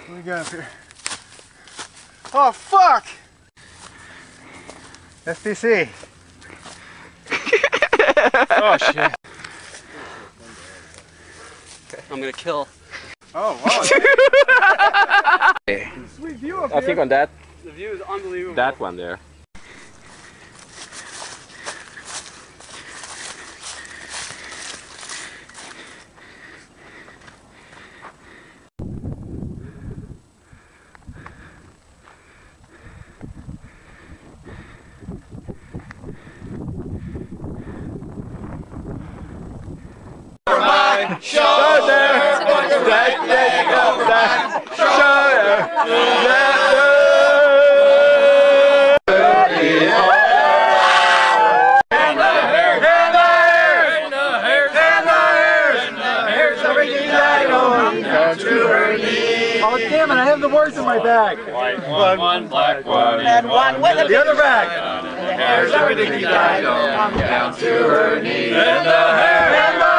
What we got up here? Oh fuck! SPC. Oh shit. Okay, I'm gonna kill. Oh wow. Sweet view up here. I think on that. The view is unbelievable. That one there. Oh damn it, I have the words in my bag. White one, black one, and one with The other bag. the hair's everything you died on, down to her knees. and the hair.